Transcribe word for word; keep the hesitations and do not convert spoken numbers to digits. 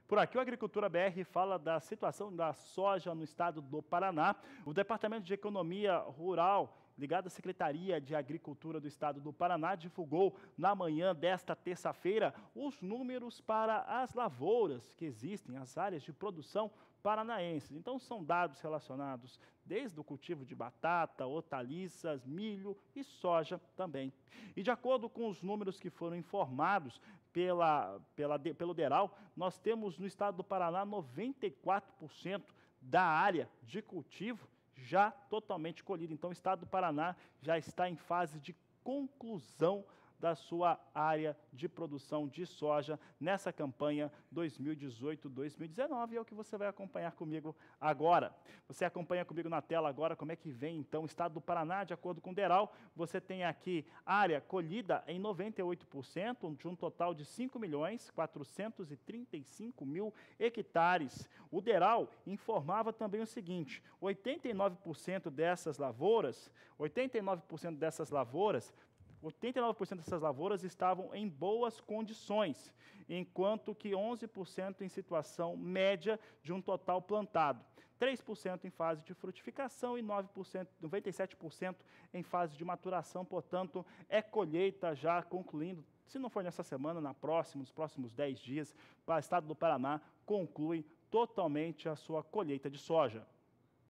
Por aqui, o Agricultura B R fala da situação da soja no estado do Paraná. O Departamento de Economia Rural, ligado à Secretaria de Agricultura do estado do Paraná, divulgou na manhã desta terça-feira os números para as lavouras que existem, as áreas de produção paranaenses. Então, são dados relacionados desde o cultivo de batata, hortaliças, milho e soja também. E de acordo com os números que foram informados pela, pela, pelo DERAL, nós temos no estado do Paraná noventa e quatro por cento da área de cultivo já totalmente colhida. Então, o estado do Paraná já está em fase de conclusão da sua área de produção de soja nessa campanha dois mil e dezoito, dois mil e dezenove, é o que você vai acompanhar comigo agora. Você acompanha comigo na tela agora como é que vem então o estado do Paraná, de acordo com o DERAL. Você tem aqui área colhida em noventa e oito por cento, de um total de cinco milhões quatrocentos e trinta e cinco mil hectares. O DERAL informava também o seguinte: oitenta e nove por cento dessas lavouras, oitenta e nove por cento dessas lavouras oitenta e nove por cento dessas lavouras estavam em boas condições, enquanto que onze por cento em situação média de um total plantado, três por cento em fase de frutificação e nove por cento, noventa e sete por cento em fase de maturação. Portanto, é colheita já concluindo, se não for nessa semana, na próxima, nos próximos dez dias, para o estado do Paraná conclui totalmente a sua colheita de soja.